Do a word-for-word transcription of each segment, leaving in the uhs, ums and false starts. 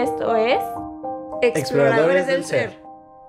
Esto es Exploradores del Ser.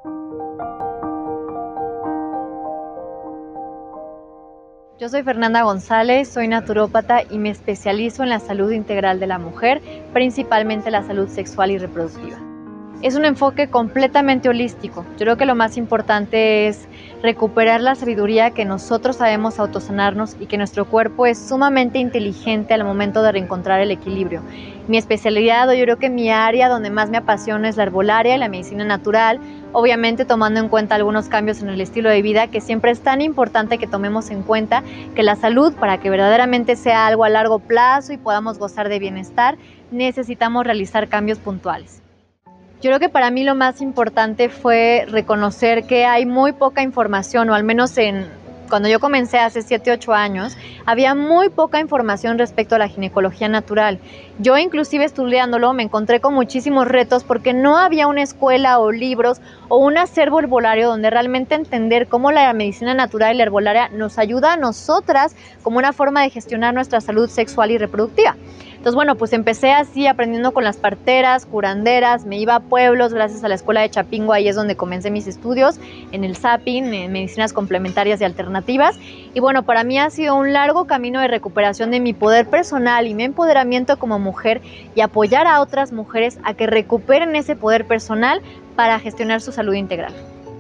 Yo soy Fernanda González, soy naturópata y me especializo en la salud integral de la mujer, principalmente la salud sexual y reproductiva. Es un enfoque completamente holístico. Yo creo que lo más importante es recuperar la sabiduría que nosotros sabemos autosanarnos y que nuestro cuerpo es sumamente inteligente al momento de reencontrar el equilibrio. Mi especialidad, o yo creo que mi área donde más me apasiona es la herbolaria y la medicina natural, obviamente tomando en cuenta algunos cambios en el estilo de vida, que siempre es tan importante que tomemos en cuenta que la salud, para que verdaderamente sea algo a largo plazo y podamos gozar de bienestar, necesitamos realizar cambios puntuales. Yo creo que para mí lo más importante fue reconocer que hay muy poca información, o al menos en, cuando yo comencé hace siete, ocho años, había muy poca información respecto a la ginecología natural. Yo inclusive estudiándolo me encontré con muchísimos retos porque no había una escuela o libros o un acervo herbolario donde realmente entender cómo la medicina natural y la herbolaria nos ayuda a nosotras como una forma de gestionar nuestra salud sexual y reproductiva. Entonces, bueno, pues empecé así aprendiendo con las parteras, curanderas, me iba a pueblos gracias a la escuela de Chapingo, ahí es donde comencé mis estudios, en el SAPIN, en medicinas complementarias y alternativas. Y bueno, para mí ha sido un largo camino de recuperación de mi poder personal y mi empoderamiento como mujer y apoyar a otras mujeres a que recuperen ese poder personal para gestionar su salud integral.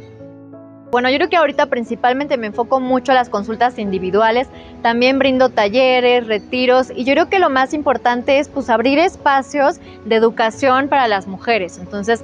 Bueno, yo creo que ahorita principalmente me enfoco mucho a las consultas individuales, también brindo talleres, retiros y yo creo que lo más importante es pues abrir espacios de educación para las mujeres. Entonces,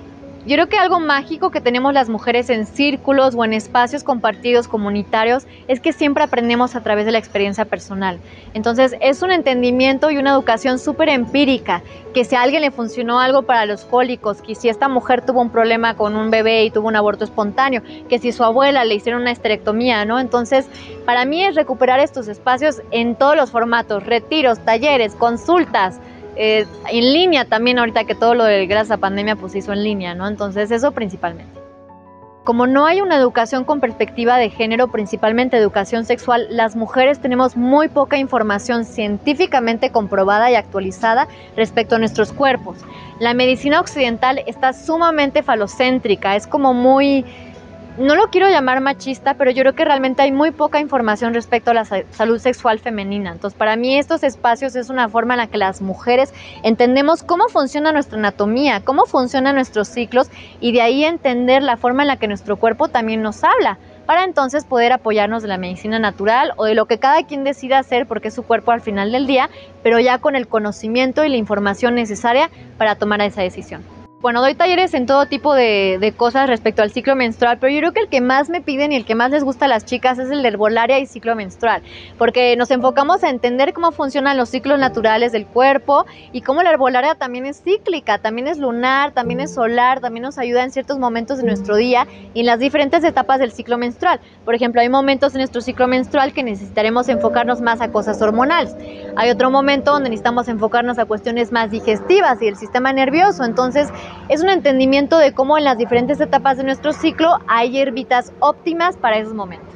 yo creo que algo mágico que tenemos las mujeres en círculos o en espacios compartidos comunitarios es que siempre aprendemos a través de la experiencia personal. Entonces es un entendimiento y una educación súper empírica, que si a alguien le funcionó algo para los cólicos, que si esta mujer tuvo un problema con un bebé y tuvo un aborto espontáneo, que si su abuela le hicieron una esterectomía, ¿no? Entonces para mí es recuperar estos espacios en todos los formatos, retiros, talleres, consultas, Eh, en línea también, ahorita que todo lo de gracias a pandemia pues se hizo en línea, ¿no? Entonces eso principalmente. Como no hay una educación con perspectiva de género, principalmente educación sexual, las mujeres tenemos muy poca información científicamente comprobada y actualizada respecto a nuestros cuerpos. La medicina occidental está sumamente falocéntrica, es como muy... No lo quiero llamar machista, pero yo creo que realmente hay muy poca información respecto a la salud sexual femenina. Entonces, para mí estos espacios es una forma en la que las mujeres entendemos cómo funciona nuestra anatomía, cómo funcionan nuestros ciclos y de ahí entender la forma en la que nuestro cuerpo también nos habla, para entonces poder apoyarnos de la medicina natural o de lo que cada quien decida hacer porque es su cuerpo al final del día, pero ya con el conocimiento y la información necesaria para tomar esa decisión. Bueno, doy talleres en todo tipo de, de cosas respecto al ciclo menstrual, pero yo creo que el que más me piden y el que más les gusta a las chicas es el de herbolaria y ciclo menstrual, porque nos enfocamos a entender cómo funcionan los ciclos naturales del cuerpo y cómo la herbolaria también es cíclica, también es lunar, también es solar, también nos ayuda en ciertos momentos de nuestro día y en las diferentes etapas del ciclo menstrual. Por ejemplo, hay momentos en nuestro ciclo menstrual que necesitaremos enfocarnos más a cosas hormonales. Hay otro momento donde necesitamos enfocarnos a cuestiones más digestivas y el sistema nervioso. Entonces, es un entendimiento de cómo en las diferentes etapas de nuestro ciclo hay hierbitas óptimas para esos momentos.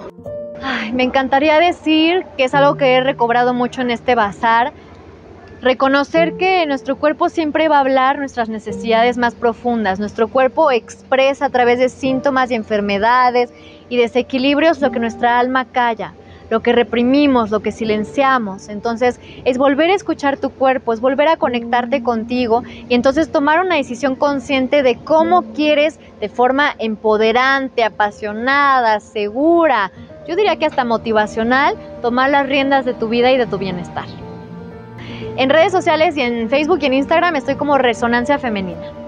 Ay, me encantaría decir que es algo que he recobrado mucho en este bazar, reconocer que nuestro cuerpo siempre va a hablar nuestras necesidades más profundas. Nuestro cuerpo expresa a través de síntomas y enfermedades y desequilibrios lo que nuestra alma calla, lo que reprimimos, lo que silenciamos. Entonces es volver a escuchar tu cuerpo, es volver a conectarte contigo y entonces tomar una decisión consciente de cómo quieres de forma empoderante, apasionada, segura, yo diría que hasta motivacional, tomar las riendas de tu vida y de tu bienestar. En redes sociales y en Facebook y en Instagram estoy como Resonancia Femenina.